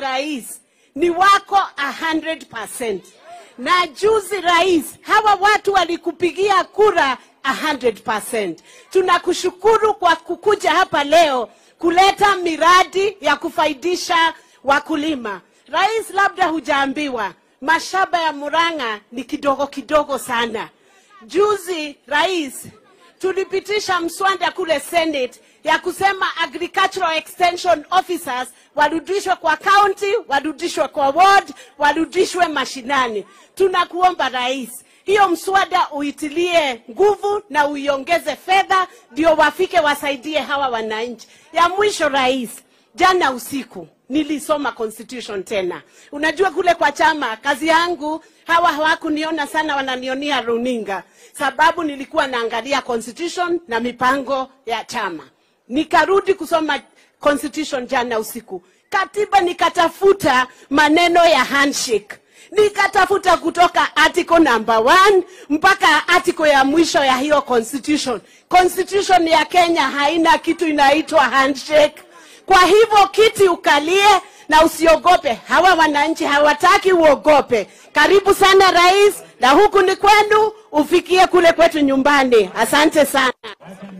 rais ni wako 100%. Na juzi rais, hawa watu walikupigia kura 100%. Tunakushukuru kwa kukuja hapa leo kuleta miradi ya kufaidisha wakulima. Rais, labda hujaambiwa, mashamba ya Murang'a ni kidogo kidogo sana. Juzi rais, tulipitisha mswada kule Senate ya kusema agricultural extension officers warudishwe kwa county, warudishwe kwa ward, warudishwe mashinani. Tunakuomba rais, hiyo mswada uitilie nguvu na uiongeze fedha ndio wafike wasaidie hawa wananchi. Ya mwisho rais, jana usiku nilisoma constitution tena. Unajua kule kwa chama, kazi yangu hawa hawakuniona sana, wananionia runinga. Sababu nilikuwa naangalia constitution na mipango ya chama. Nikarudi kusoma constitution jana usiku. Katiba nikatafuta maneno ya handshake. Nikatafuta kutoka article number 1 mpaka article ya mwisho ya hiyo constitution. Constitution ya Kenya haina kitu inaitwa handshake. Kwa hivyo kiti ukalie na usiogope. Hawa wananchi hawataki uogope. Karibu sana rais, na huku ni kwenu, ufikie kule kwetu nyumbani. Asante sana.